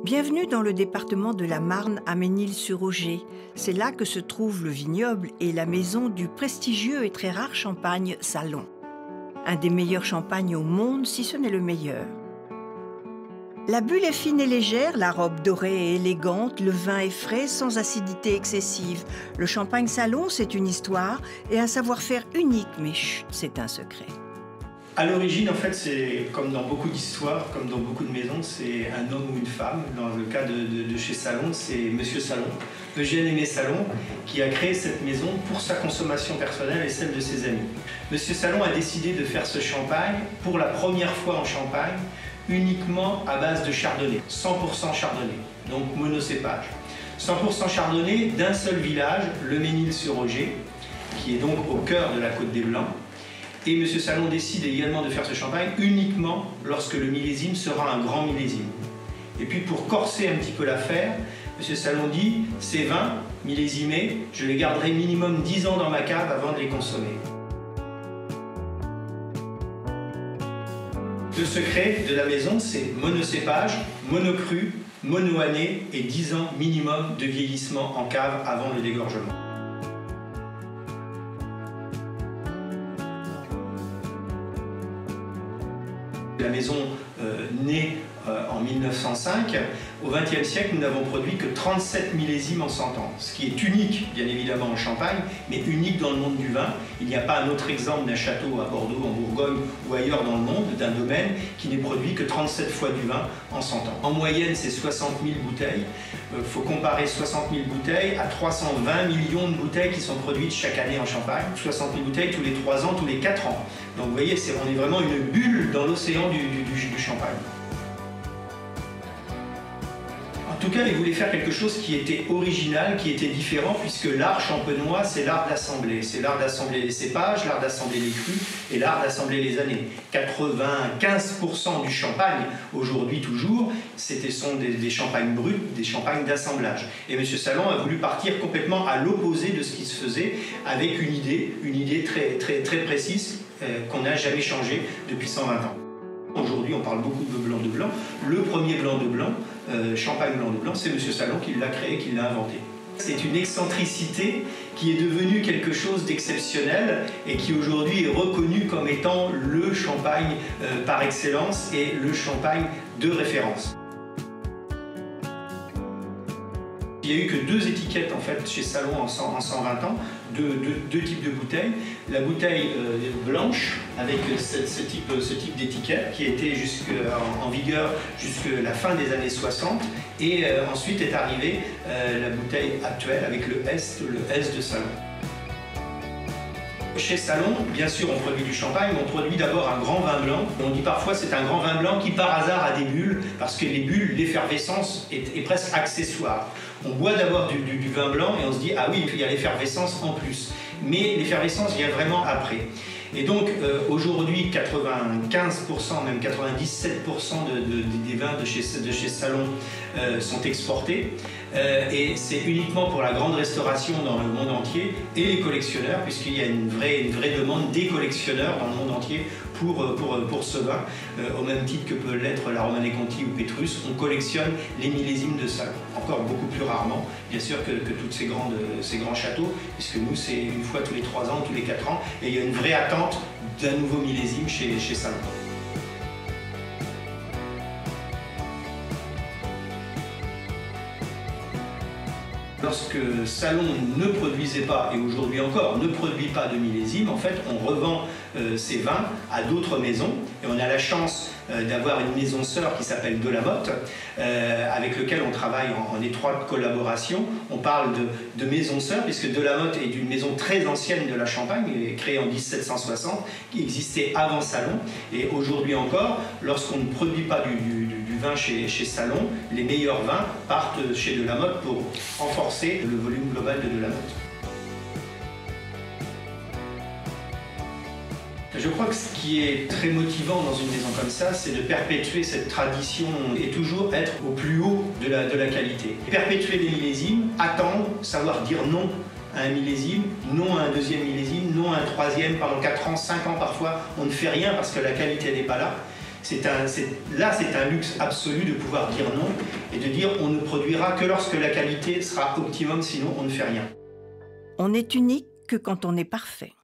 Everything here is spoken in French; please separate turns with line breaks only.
Bienvenue dans le département de la Marne à Ménil-sur-Oger. C'est là que se trouve le vignoble et la maison du prestigieux et très rare champagne Salon. Un des meilleurs champagnes au monde, si ce n'est le meilleur. La bulle est fine et légère, la robe dorée et élégante, le vin est frais sans acidité excessive. Le champagne Salon, c'est une histoire et un savoir-faire unique, mais chut, c'est un secret.
À l'origine, en fait, c'est comme dans beaucoup d'histoires, comme dans beaucoup de maisons, c'est un homme ou une femme. Dans le cas de chez Salon, c'est Monsieur Salon, Eugène Aimé Salon, qui a créé cette maison pour sa consommation personnelle et celle de ses amis. Monsieur Salon a décidé de faire ce champagne pour la première fois en Champagne, uniquement à base de chardonnay, 100% chardonnay, donc monocépage. 100% chardonnay d'un seul village, le Ménil-sur-Oger, qui est donc au cœur de la Côte des Blancs. Et M. Salon décide également de faire ce champagne uniquement lorsque le millésime sera un grand millésime. Et puis pour corser un petit peu l'affaire, M. Salon dit « Ces vins millésimés, je les garderai minimum 10 ans dans ma cave avant de les consommer ». Le secret de la maison, c'est monocépage, monocru, monoannée et 10 ans minimum de vieillissement en cave avant le dégorgement. La maison née en 1905, au XXe siècle, nous n'avons produit que 37 millésimes en 100 ans, ce qui est unique, bien évidemment, en Champagne, mais unique dans le monde du vin. Il n'y a pas un autre exemple d'un château à Bordeaux, en Bourgogne ou ailleurs dans le monde, d'un domaine, qui n'ait produit que 37 fois du vin en 100 ans. En moyenne, c'est 60 000 bouteilles. Il faut comparer 60 000 bouteilles à 320 millions de bouteilles qui sont produites chaque année en Champagne. 60 000 bouteilles tous les 3 ans, tous les 4 ans. Donc vous voyez, on est vraiment une bulle dans l'océan du Champagne. En tout cas, il voulait faire quelque chose qui était original, qui était différent, puisque l'art champenois, c'est l'art d'assembler. C'est l'art d'assembler les cépages, l'art d'assembler les crus et l'art d'assembler les années. 95% du champagne, aujourd'hui toujours, sont des champagnes bruts, des champagnes d'assemblage. Et M. Salon a voulu partir complètement à l'opposé de ce qui se faisait, avec une idée très précise qu'on n'a jamais changée depuis 120 ans. Aujourd'hui, on parle beaucoup de blanc de blanc. Le premier blanc de blanc, champagne blanc de blanc, c'est M. Salon qui l'a créé, qui l'a inventé. C'est une excentricité qui est devenue quelque chose d'exceptionnel et qui aujourd'hui est reconnu comme étant le champagne par excellence et le champagne de référence. Il n'y a eu que 2 étiquettes en fait chez Salon en 120 ans, deux types de bouteilles. La bouteille blanche avec ce type d'étiquette qui était en vigueur jusqu'à la fin des années 60 et ensuite est arrivée la bouteille actuelle avec le S de Salon. Chez Salon, bien sûr, on produit du champagne, mais on produit d'abord un grand vin blanc. On dit parfois c'est un grand vin blanc qui par hasard a des bulles, parce que les bulles, l'effervescence est presque accessoire. On boit d'abord du vin blanc et on se dit ah oui, il y a l'effervescence en plus. Mais l'effervescence vient vraiment après. Et donc aujourd'hui, 95%, même 97% des vins de chez Salon sont exportés. Et c'est uniquement pour la grande restauration dans le monde entier et les collectionneurs, puisqu'il y a une vraie demande des collectionneurs dans le monde entier pour ce vin, au même titre que peut l'être la Romanée Conti ou Pétrus. On collectionne les millésimes de Salon, encore beaucoup plus rarement, bien sûr, que tous ces grands châteaux, puisque nous, c'est une fois tous les 3 ans, tous les 4 ans, et il y a une vraie attente d'un nouveau millésime chez Salon. Lorsque Salon ne produisait pas, et aujourd'hui encore ne produit pas de millésime, en fait on revend ces vins à d'autres maisons et on a la chance d'avoir une maison sœur qui s'appelle Delamotte, avec lequel on travaille en étroite collaboration. On parle de maison sœur puisque Delamotte est une maison très ancienne de la Champagne, créée en 1760, qui existait avant Salon, et aujourd'hui encore, lorsqu'on ne produit pas du vin chez Salon, les meilleurs vins partent chez Delamotte pour renforcer le volume global de Delamotte. Je crois que ce qui est très motivant dans une maison comme ça, c'est de perpétuer cette tradition et toujours être au plus haut de la qualité. Perpétuer les millésimes, attendre, savoir dire non à un millésime, non à un deuxième millésime, non à un troisième pendant 4 ans, 5 ans parfois, on ne fait rien parce que la qualité n'est pas là. Là, c'est un luxe absolu de pouvoir dire non et de dire on ne produira que lorsque la qualité sera optimum, sinon on ne fait rien.
On n'est unique que quand on est parfait.